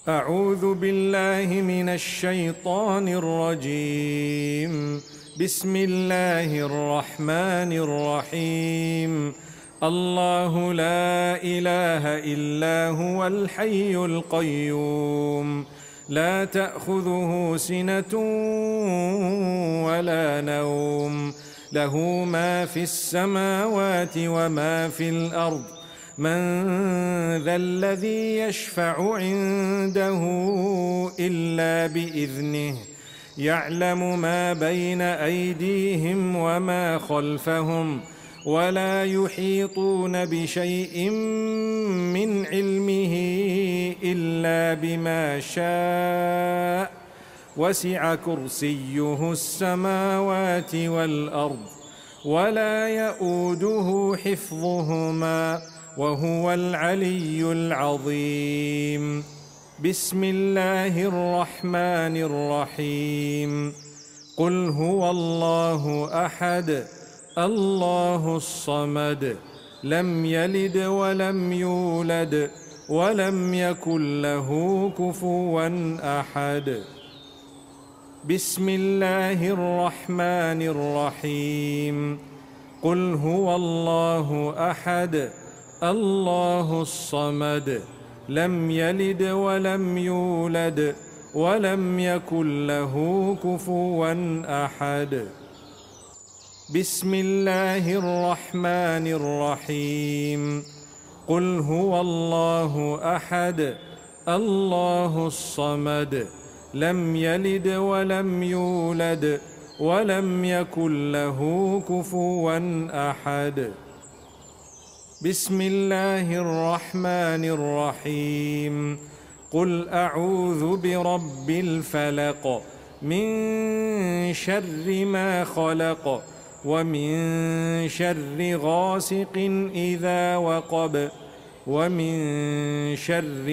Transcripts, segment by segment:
أعوذ بالله من الشيطان الرجيم. بسم الله الرحمن الرحيم. الله لا إله إلا هو الحي القيوم، لا تأخذه سنة ولا نوم، له ما في السماوات وما في الأرض. من ذا الذي يشفع عنده إلا بإذنه، يعلم ما بين أيديهم وما خلفهم، ولا يحيطون بشيء من علمه إلا بما شاء، وسع كرسيه السماوات والأرض، ولا يؤوده حفظهما، وهو العلي العظيم. بسم الله الرحمن الرحيم. قل هو الله أحد، الله الصمد، لم يلد ولم يولد ولم يكن له كفوا أحد. بسم الله الرحمن الرحيم. قل هو الله أحد، الله الصمد، لم يلد ولم يولد ولم يكن له كفوا أحد. بسم الله الرحمن الرحيم. قل هو الله أحد، الله الصمد، لم يلد ولم يولد ولم يكن له كفوا أحد. بسم الله الرحمن الرحيم. قل أعوذ برب الفلق، من شر ما خلق، ومن شر غاسق إذا وقب، ومن شر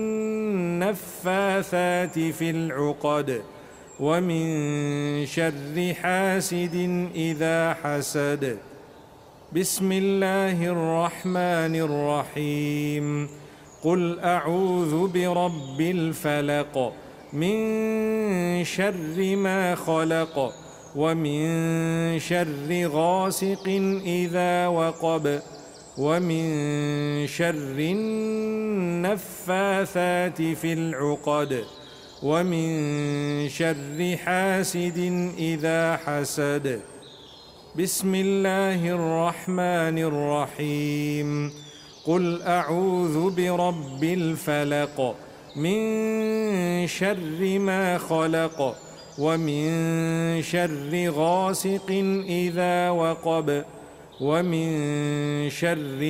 النفاثات في العقد، ومن شر حاسد إذا حسد. بسم الله الرحمن الرحيم. قل أعوذ برب الفلق، من شر ما خلق، ومن شر غاسق إذا وقب، ومن شر النفاثات في العقد، ومن شر حاسد إذا حسد. بسم الله الرحمن الرحيم. قل أعوذ برب الفلق، من شر ما خلق، ومن شر غاسق إذا وقب، ومن شر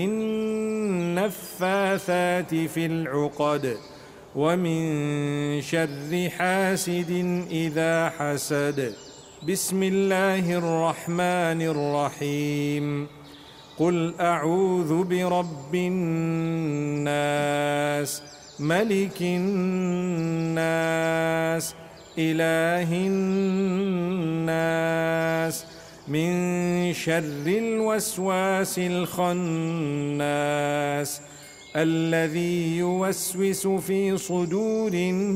النفاثات في العقد، ومن شر حاسد إذا حسد. بسم الله الرحمن الرحيم. قل أعوذ برب الناس، ملك الناس، إله الناس، من شر الوسواس الخناس، الذي يوسوس في صدور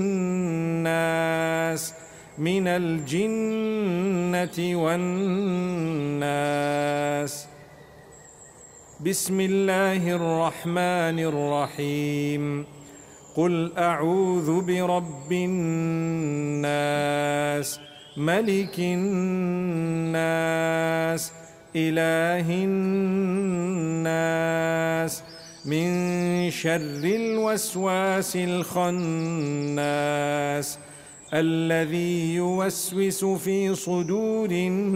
الناس من الجنة والناس. بسم الله الرحمن الرحيم. قل أعوذ برب الناس، ملك الناس، إله الناس، من شر الوسواس الخناس، الذي يوسوس في صدور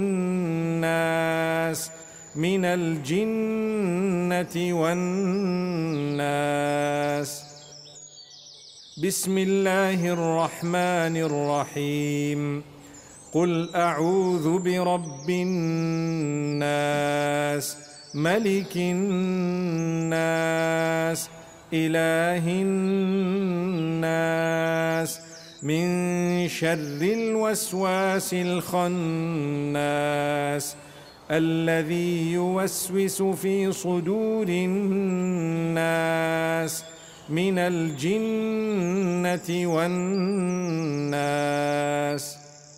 الناس من الجنة والناس. بسم الله الرحمن الرحيم. قل أعوذ برب الناس، ملك الناس، إله الناس، من شر الوسواس الخناس، الذي يوسوس في صدور الناس من الجنة والناس.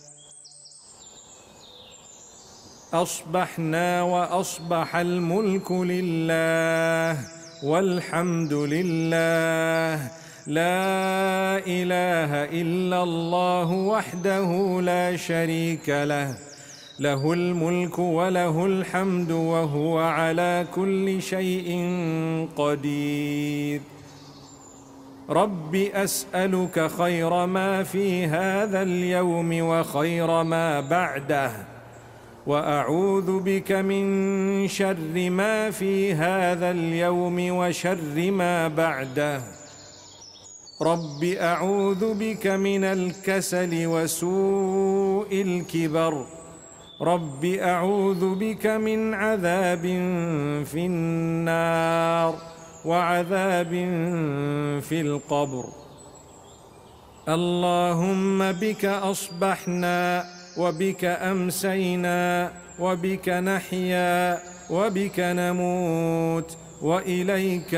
أصبحنا وأصبح الملك لله والحمد لله، لا إله إلا الله وحده لا شريك له، له الملك وله الحمد وهو على كل شيء قدير. رب أسألك خير ما في هذا اليوم وخير ما بعده، وأعوذ بك من شر ما في هذا اليوم وشر ما بعده. رب أعوذ بك من الكسل وسوء الكبر. رب أعوذ بك من عذاب في النار وعذاب في القبر. اللهم بك أصبحنا وبك أمسينا وبك نحيا وبك نموت وإليك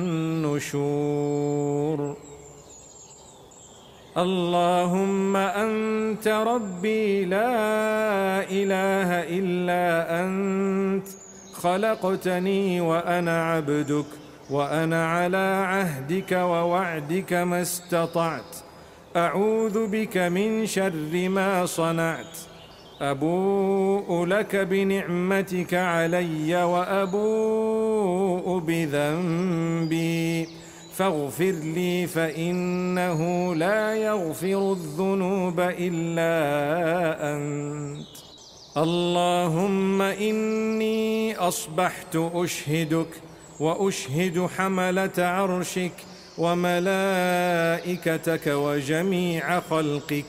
النشور. اللهم أنت ربي لا إله إلا أنت، خلقتني وأنا عبدك، وأنا على عهدك ووعدك ما استطعت. أعوذ بك من شر ما صنعت. أبوء لك بنعمتك علي وأبوء بذنبي، فاغفر لي فإنه لا يغفر الذنوب إلا أنت. اللهم إني أصبحت أشهدك وأشهد حملة عرشك وملائكتك وجميع خلقك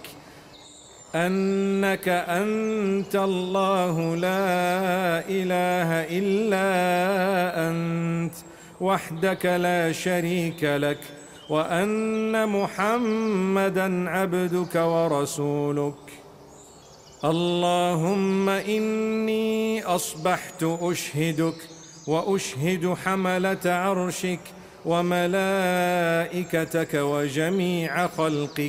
أنك أنت الله لا إله إلا أنت وحدك لا شريك لك، وأن محمدًا عبدك ورسولك. اللهم إني أصبحت أشهدك وأشهد حملة عرشك وملائكتك وجميع خلقك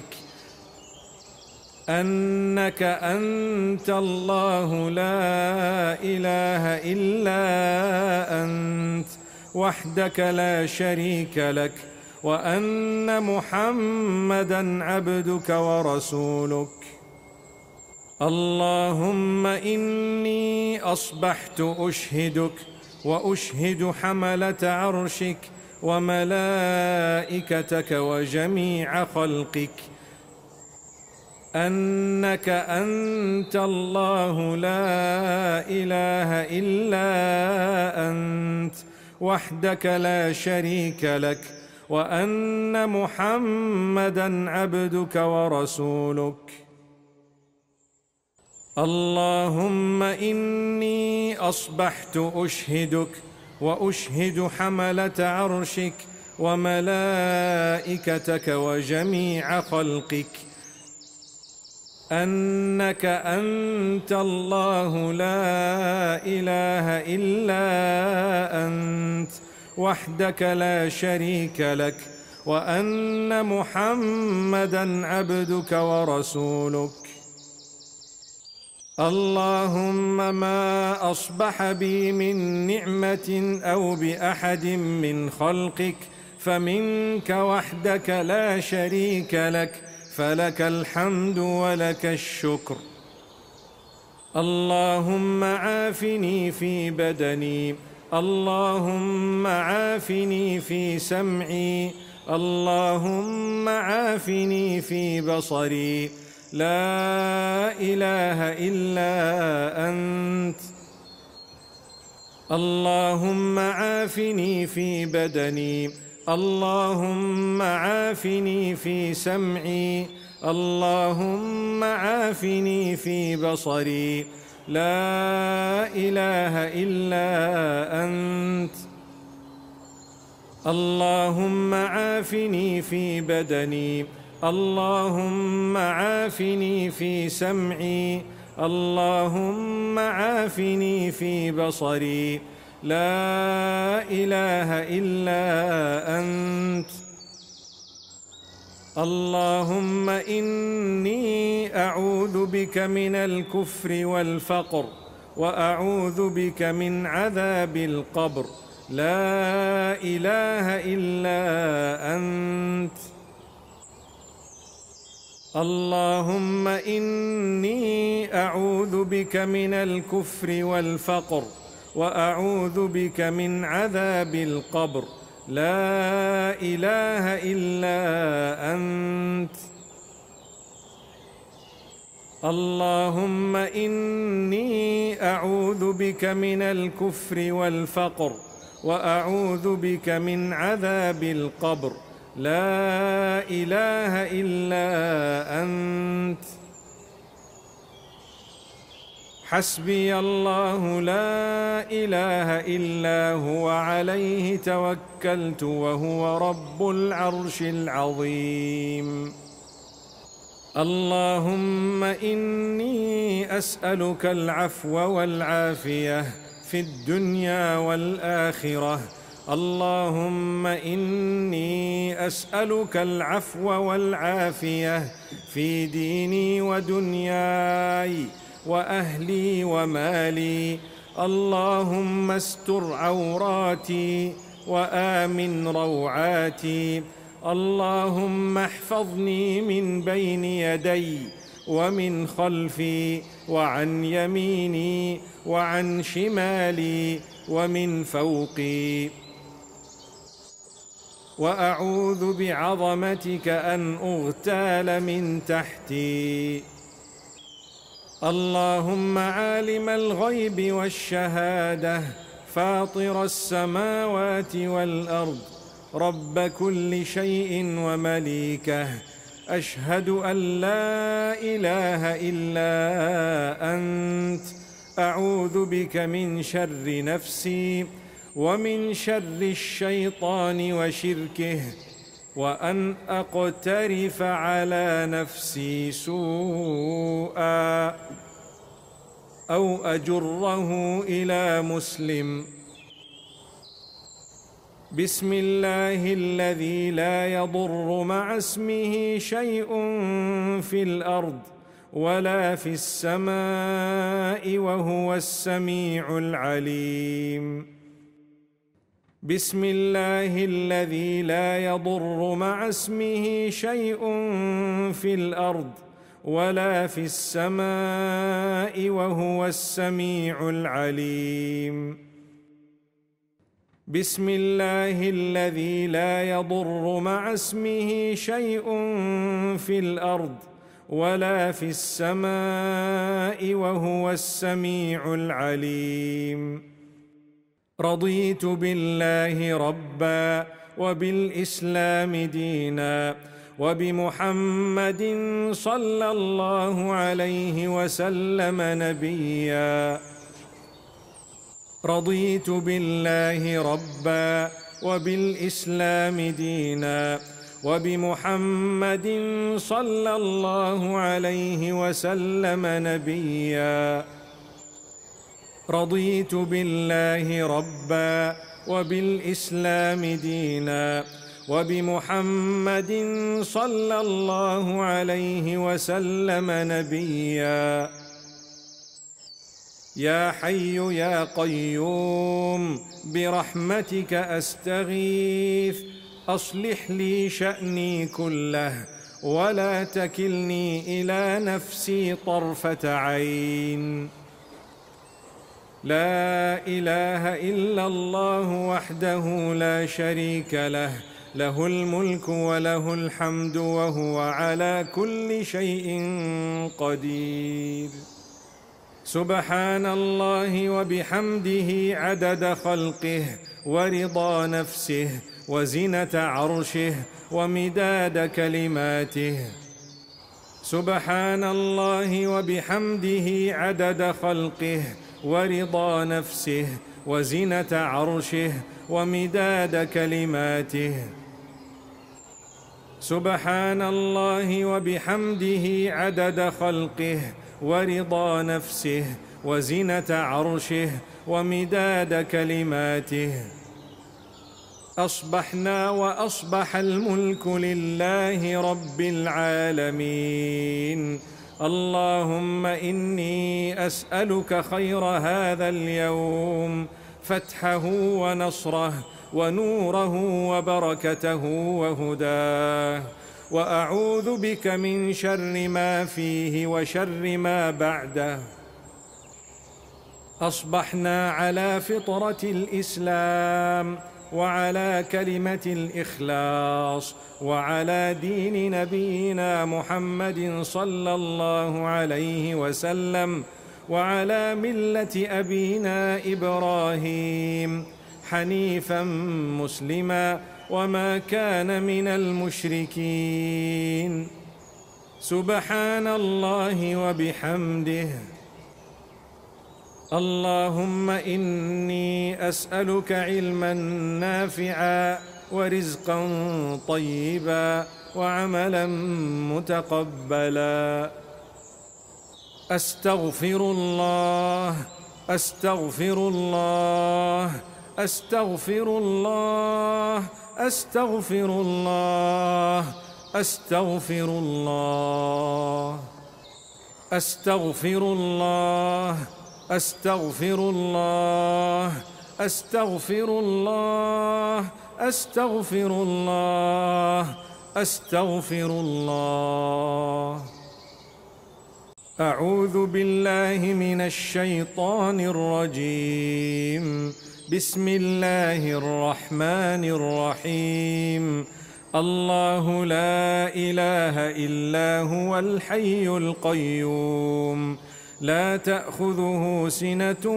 أنك أنت الله لا إله إلا أنت وحدك لا شريك لك، وأن محمدًا عبدك ورسولك. اللهم إني أصبحت أشهدك وأشهد حملة عرشك وملائكتك وجميع خلقك أنك أنت الله لا إله إلا أنت وحدك لا شريك لك، وأن محمدًا عبدك ورسولك. اللهم إني أصبحت أشهدك وأشهد حملة عرشك وملائكتك وجميع خلقك أنك أنت الله لا إله إلا أنت وحدك لا شريك لك، وأن محمدًا عبدك ورسولك. اللهم ما أصبح بي من نعمة أو بأحد من خلقك فمنك وحدك لا شريك لك، فلك الحمد ولك الشكر. اللهم عافني في بدني، اللهم عافني في سمعي، اللهم عافني في بصري، لا إله إلا أنت. اللهم عافني في بدني، اللهم عافني في سمعي، اللهم عافني في بصري، لا إله إلا أنت. اللهم عافني في بدني، اللهم عافني في سمعي، اللهم عافني في بصري، لا إله إلا أنت. اللهم إني أعوذ بك من الكفر والفقر، وأعوذ بك من عذاب القبر، لا إله إلا أنت. اللهم إني أعوذ بك من الكفر والفقر، وأعوذ بك من عذاب القبر، لا إله إلا أنت. اللهم إني أعوذ بك من الكفر والفقر، وأعوذ بك من عذاب القبر، لا إله إلا أنت. حسبي الله لا إله إلا هو، عليه توكلت وهو رب العرش العظيم. اللهم إني أسألك العفو والعافية في الدنيا والآخرة. اللهم إني أسألك العفو والعافية في ديني ودنياي وأهلي ومالي. اللهم استر عوراتي وآمن روعاتي. اللهم احفظني من بين يدي ومن خلفي وعن يميني وعن شمالي ومن فوقي. وأعوذ بعظمتك أن أغتال من تحتي. اللهم عالم الغيب والشهادة، فاطر السماوات والأرض، رب كل شيء ومليكه، أشهد أن لا إله إلا أنت. أعوذ بك من شر نفسي ومن شر الشيطان وشركه، وأن أقترف على نفسي سوءا أو أجره إلى مسلم. بسم الله الذي لا يضر مع اسمه شيء في الأرض ولا في السماء وهو السميع العليم. بسم الله الذي لا يضر مع اسمه شيء في الأرض ولا في السماء وهو السميع العليم. بسم الله الذي لا يضر مع اسمه شيء في الأرض ولا في السماء وهو السميع العليم. رضيت بالله ربا وبالإسلام دينا وبمحمد صلى الله عليه وسلم نبيا. رضيت بالله ربا وبالإسلام دينا وبمحمد صلى الله عليه وسلم نبيا. رضيت بالله ربا وبالإسلام دينا وبمحمد صلى الله عليه وسلم نبيا. يا حي يا قيوم برحمتك أستغيث، أصلح لي شأني كله ولا تكلني إلى نفسي طرفة عين. لا إله إلا الله وحده لا شريك له، له الملك وله الحمد وهو على كل شيء قدير. سبحان الله وبحمده عدد خلقه ورضا نفسه وزنة عرشه ومداد كلماته. سبحان الله وبحمده عدد خلقه ورضا نفسه وزنة عرشه ومداد كلماته. سبحان الله وبحمده عدد خلقه ورضا نفسه وزنة عرشه ومداد كلماته. أصبحنا وأصبح الملك لله رب العالمين. اللهم إني أسألك خير هذا اليوم، فتحه ونصره ونوره وبركته وهداه، وأعوذ بك من شر ما فيه وشر ما بعده. أصبحنا على فطرة الإسلام، وعلى كلمة الإخلاص، وعلى دين نبينا محمد صلى الله عليه وسلم، وعلى ملة أبينا إبراهيم حنيفا مسلما وما كان من المشركين. سبحان الله وبحمده. اللهم إني أسألك علما نافعا ورزقا طيبا وعملا متقبلا. أستغفر الله أستغفر الله أستغفر الله أستغفر الله أستغفر الله أستغفر الله أستغفر الله أستغفر الله أستغفر الله أستغفر الله. أعوذ بالله من الشيطان الرجيم. بسم الله الرحمن الرحيم. الله لا إله إلا هو الحي القيوم، لا تأخذه سنة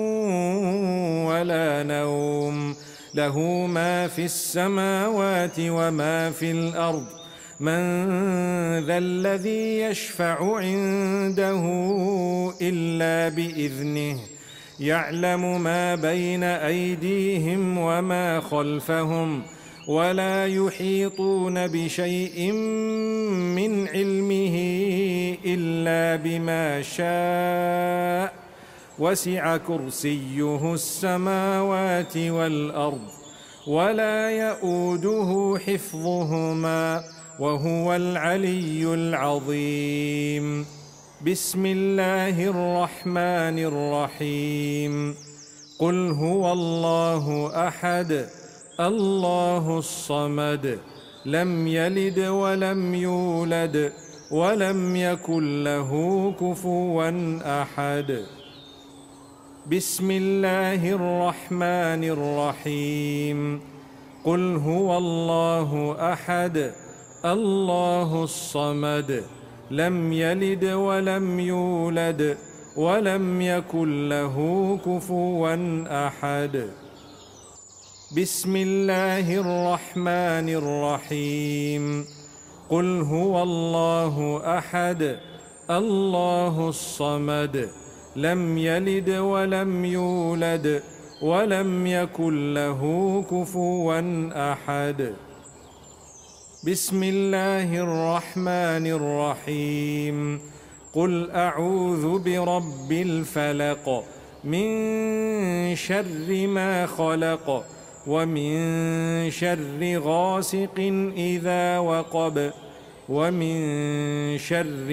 ولا نوم، له ما في السماوات وما في الأرض. من ذا الذي يشفع عنده إلا بإذنه، يعلم ما بين أيديهم وما خلفهم، ولا يحيطون بشيء من علمه إلا بما شاء، وسع كرسيه السماوات والأرض، ولا يؤوده حفظهما، وهو العلي العظيم. بسم الله الرحمن الرحيم. قل هو الله أحد الله الصمد، لم يلد ولم يولد ولم يكن له كفوا أحد. بسم الله الرحمن الرحيم. قل هو الله أحد الله الصمد، لم يلد ولم يولد ولم يكن له كفوا أحد. بسم الله الرحمن الرحيم. قل هو الله أحد الله الصمد، لم يلد ولم يولد ولم يكن له كفوا أحد. بسم الله الرحمن الرحيم. قل أعوذ برب الفلق، من شر ما خلق، ومن شر غاسق إذا وقب، ومن شر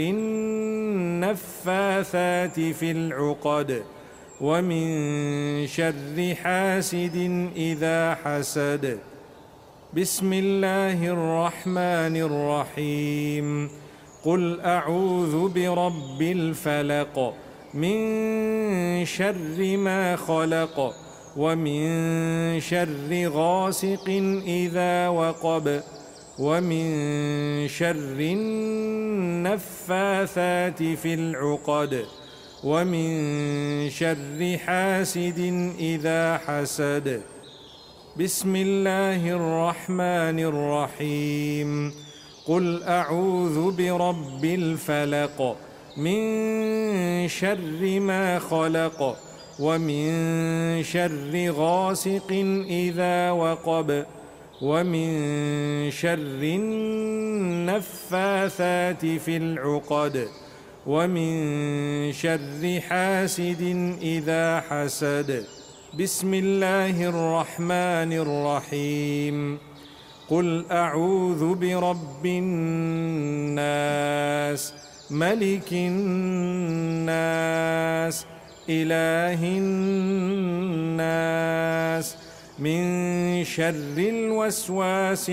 النفاثات في العقد، ومن شر حاسد إذا حسد. بسم الله الرحمن الرحيم. قل أعوذ برب الفلق، من شر ما خلق، ومن شر غاسق إذا وقب، ومن شر النفاثات في العقد، ومن شر حاسد إذا حسد. بسم الله الرحمن الرحيم. قل أعوذ برب الفلق، من شر ما خلق، ومن شر غاسق إذا وقب، ومن شر النفاثات في العقد، ومن شر حاسد إذا حسد. بسم الله الرحمن الرحيم قل أعوذ برب الناس ملك الناس إله الناس من شر الوسواس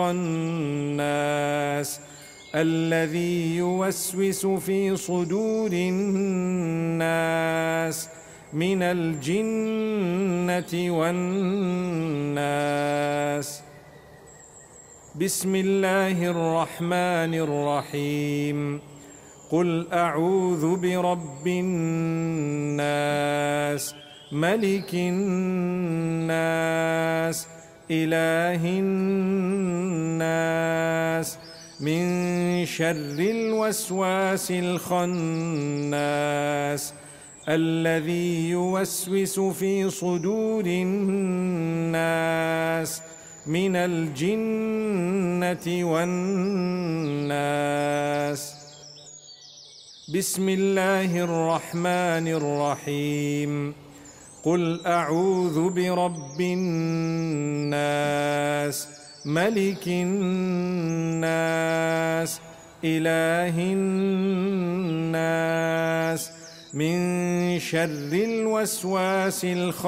الخناس الذي يوسوس في صدور الناس من الجنة والناس. بسم الله الرحمن الرحيم قل أعوذ برب الناس ملك الناس إله الناس من شر الوسواس الخناس الذي يوسوس في صدور الناس من الجنة والناس. بسم الله الرحمن الرحيم قل أعوذ برب الناس ملك الناس إله الناس من شر الوسواس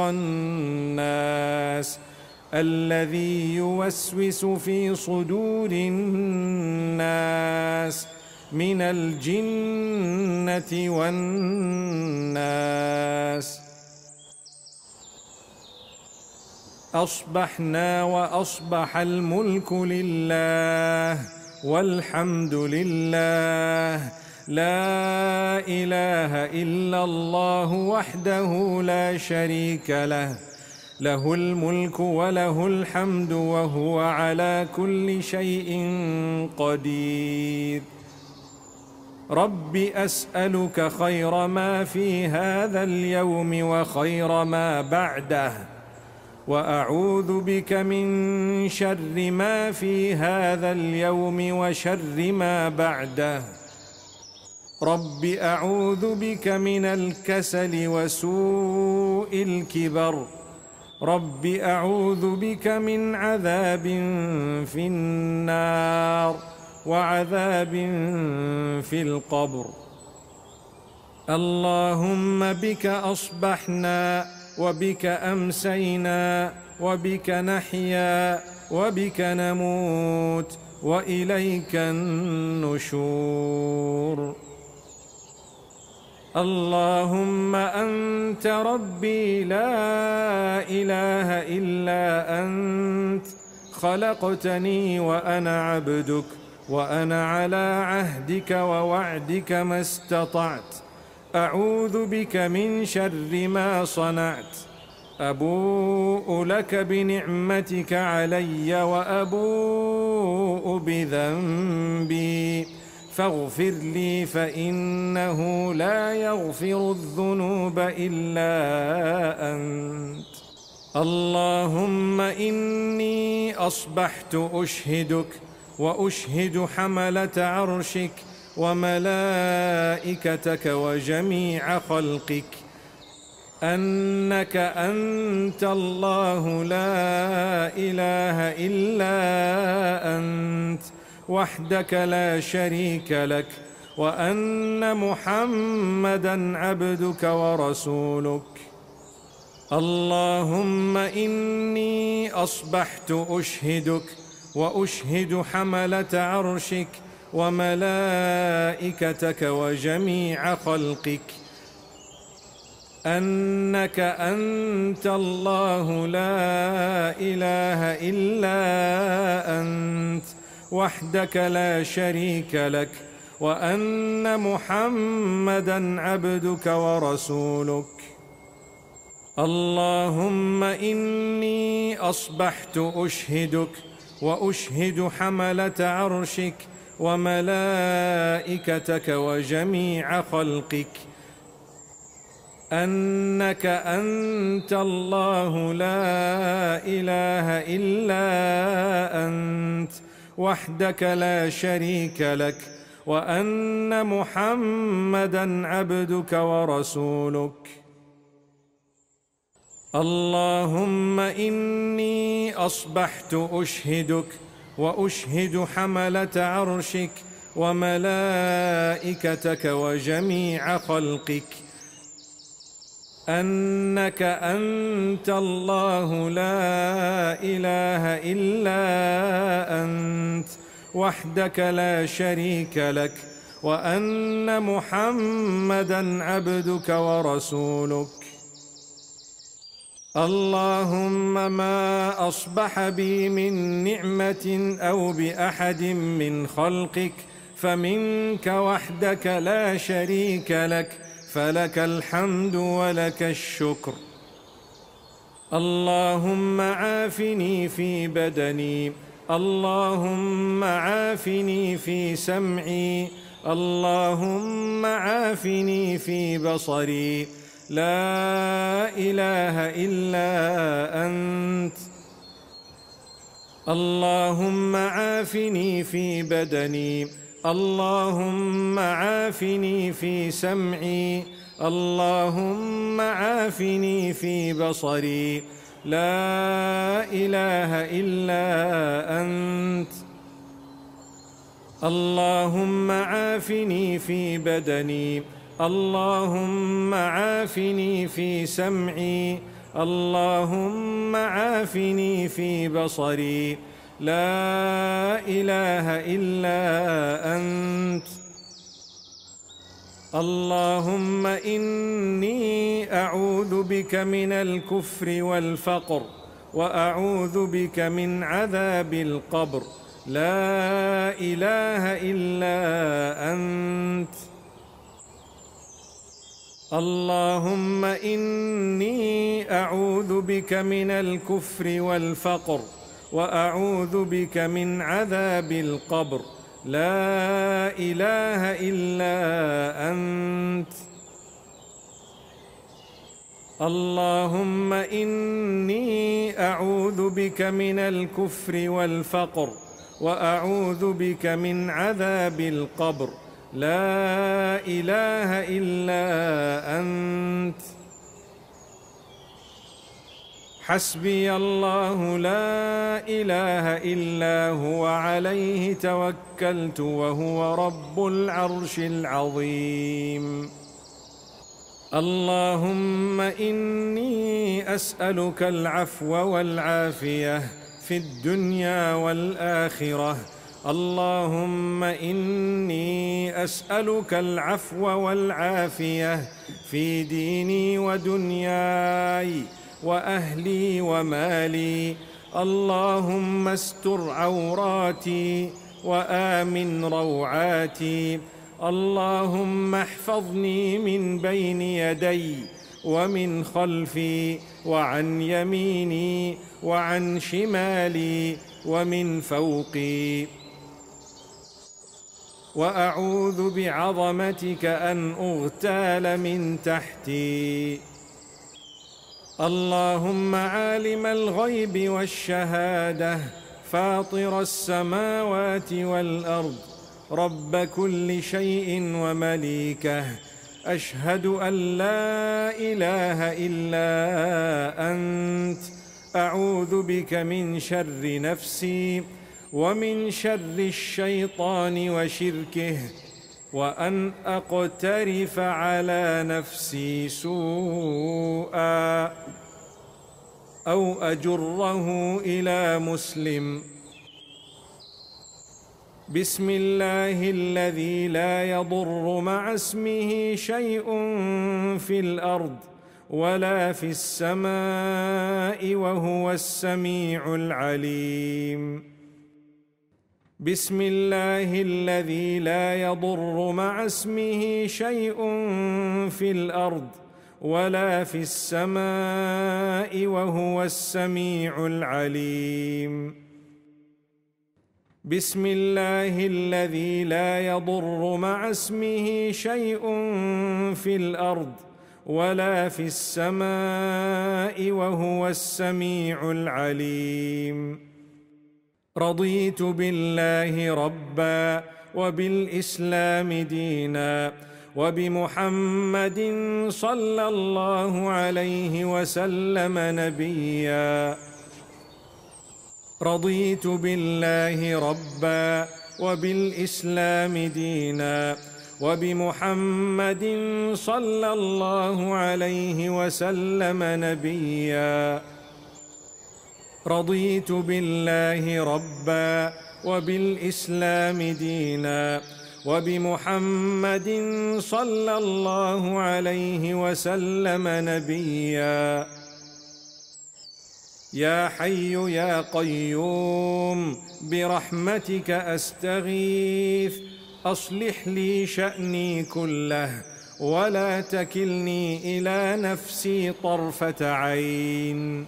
الخناس الذي يوسوس في صدور الناس من الجنة والناس. أصبحنا وأصبح الملك لله والحمد لله لا إله إلا الله وحده لا شريك له له الملك وله الحمد وهو على كل شيء قدير. رب أسألك خير ما في هذا اليوم وخير ما بعده وأعوذ بك من شر ما في هذا اليوم وشر ما بعده. رب أعوذ بك من الكسل وسوء الكبر. رب أعوذ بك من عذاب في النار وعذاب في القبر. اللهم بك أصبحنا وبك أمسينا وبك نحيا وبك نموت وإليك النشور. اللهم أنت ربي لا إله إلا أنت خلقتني وأنا عبدك وأنا على عهدك ووعدك ما استطعت. أعوذ بك من شر ما صنعت. أبوء لك بنعمتك علي وأبوء بذنبي فاغفر لي فإنه لا يغفر الذنوب إلا أنت. اللهم إني أصبحت أشهدك وأشهد حملة عرشك وملائكتك وجميع خلقك أنك أنت الله لا إله إلا أنت وحدك لا شريك لك وأن محمدًا عبدك ورسولك. اللهم إني أصبحت أشهدك وأشهد حملة عرشك وملائكتك وجميع خلقك أنك أنت الله لا إله إلا أنت وحدك لا شريك لك وأن محمدًا عبدك ورسولك. اللهم إني أصبحت أشهدك وأشهد حملة عرشك وملائكتك وجميع خلقك أنك أنت الله لا إله إلا أنت وحدك لا شريك لك وأن محمدًا عبدك ورسولك. اللهم إني أصبحت أشهدك وأشهد حملة عرشك وملائكتك وجميع خلقك أنك أنت الله لا إله إلا أنت وحدك لا شريك لك، وأن محمدًا عبدك ورسولك. اللهم ما أصبح بي من نعمة أو بأحد من خلقك فمنك وحدك لا شريك لك، فلك الحمد ولك الشكر. اللهم عافني في بدني، اللهم عافني في سمعي، اللهم عافني في بصري، لا إله إلا أنت. اللهم عافني في بدني، اللهم عافني في سمعي، اللهم عافني في بصري، لا إله إلا أنت. اللهم عافني في بدني، اللهم عافني في سمعي، اللهم عافني في بصري، لا إله إلا أنت. اللهم إني أعوذ بك من الكفر والفقر، وأعوذ بك من عذاب القبر، لا إله إلا أنت. اللهم إني أعوذ بك من الكفر والفقر، وأعوذ بك من عذاب القبر، لا إله إلا أنت. اللهم إني أعوذ بك من الكفر والفقر، وأعوذ بك من عذاب القبر، لا إله إلا أنت. حسبي الله لا إله إلا هو عليه توكلت وهو رب العرش العظيم. اللهم إني أسألك العفو والعافية في الدنيا والآخرة. اللهم إني أسألك العفو والعافية في ديني ودنياي وأهلي ومالي. اللهم استر عوراتي وآمن روعاتي. اللهم احفظني من بين يدي ومن خلفي وعن يميني وعن شمالي ومن فوقي. وأعوذ بعظمتك أن أغتال من تحتي. اللهم عالم الغيب والشهادة، فاطر السماوات والأرض، رب كل شيء ومليكه، أشهد أن لا إله إلا أنت. أعوذ بك من شر نفسي ومن شر الشيطان وشركه، وأن أقترف على نفسي سوءا أو أجره إلى مسلم. بسم الله الذي لا يضر مع اسمه شيء في الأرض ولا في السماء وهو السميع العليم. بسم الله الذي لا يضر مع اسمه شيء في الأرض ولا في السماء وهو السميع العليم. بسم الله الذي لا يضر مع اسمه شيء في الأرض ولا في السماء وهو السميع العليم. رضيت بالله ربا وبالإسلام دينا وبمحمد صلى الله عليه وسلم نبيا. رضيت بالله ربا وبالإسلام دينا وبمحمد صلى الله عليه وسلم نبيا. رضيت بالله ربا وبالإسلام دينا وبمحمد صلى الله عليه وسلم نبيا. يا حي يا قيوم برحمتك أستغيث، أصلح لي شأني كله ولا تكلني إلى نفسي طرفة عين.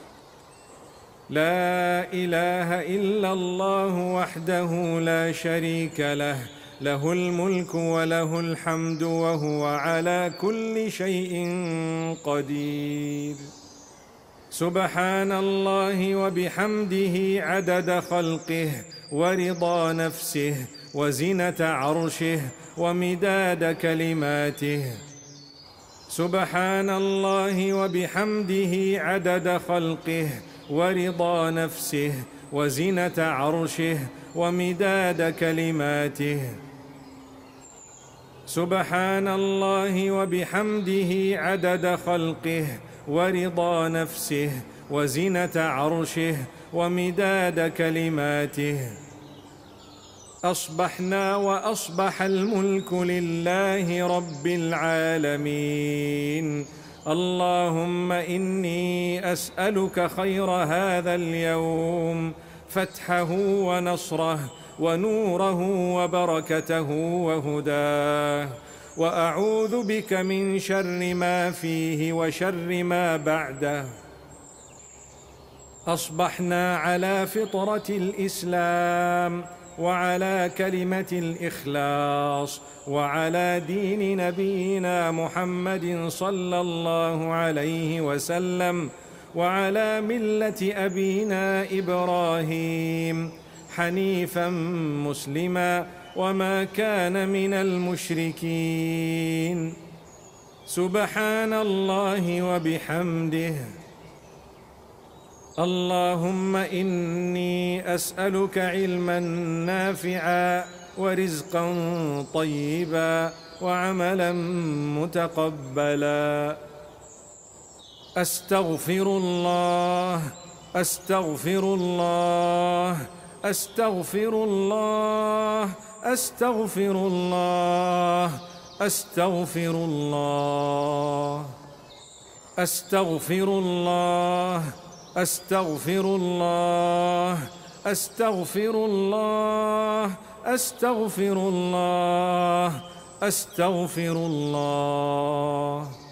لا إله إلا الله وحده لا شريك له، له الملك وله الحمد وهو على كل شيء قدير. سبحان الله وبحمده عدد خلقه ورضا نفسه وزنة عرشه ومداد كلماته. سبحان الله وبحمده عدد خلقه ورضا نفسه وزنة عرشه ومداد كلماته. سبحان الله وبحمده عدد خلقه ورضا نفسه وزنة عرشه ومداد كلماته. أصبحنا وأصبح الملك لله رب العالمين. اللهم إني أسألك خير هذا اليوم، فتحه ونصره ونوره وبركته وهداه، وأعوذ بك من شر ما فيه وشر ما بعده. أصبحنا على فطرة الإسلام وعلى كلمة الإخلاص وعلى دين نبينا محمد صلى الله عليه وسلم وعلى ملة أبينا إبراهيم حنيفا مسلما وما كان من المشركين. سبحان الله وبحمده. اللهم إني أسألك علما نافعا ورزقا طيبا وعملا متقبلا. أستغفر الله أستغفر الله أستغفر الله أستغفر الله أستغفر الله أستغفر الله أستغفر الله أستغفر الله أستغفر الله أستغفر الله.